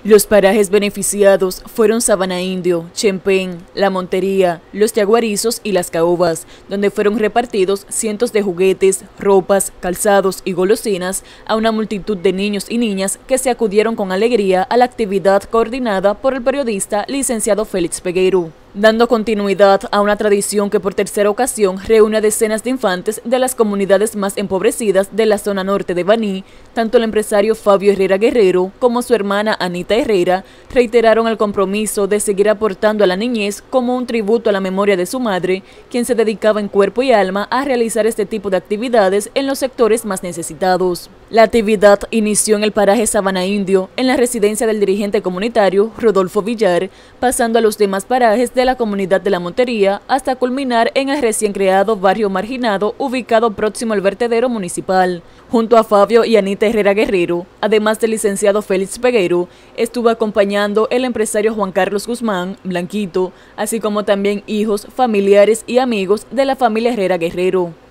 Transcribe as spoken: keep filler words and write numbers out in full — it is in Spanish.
Los parajes beneficiados fueron Sabana Indio, Chempén, La Montería, Los Yaguarizos y Las Caobas, donde fueron repartidos cientos de juguetes, ropas, calzados y golosinas a una multitud de niños y niñas que se acudieron con alegría a la actividad coordinada por el periodista licenciado Félix Peguero, dando continuidad a una tradición que por tercera ocasión reúne a decenas de infantes de las comunidades más empobrecidas de la zona norte de Baní. Tanto el empresario Fabio Herrera Guerrero como su hermana Anita Herrera reiteraron el compromiso de seguir aportando a la niñez como un tributo a la memoria de su madre, quien se dedicaba en cuerpo y alma a realizar este tipo de actividades en los sectores más necesitados. La actividad inició en el paraje Sabana Indio, en la residencia del dirigente comunitario Rodolfo Villar, pasando a los demás parajes de la comunidad de La Montería hasta culminar en el recién creado barrio marginado ubicado próximo al vertedero municipal. Junto a Fabio y Anita Herrera Guerrero, además del licenciado Félix Peguero, estuvo acompañando el empresario Juan Carlos Guzmán, Blanquito, así como también hijos, familiares y amigos de la familia Herrera Guerrero.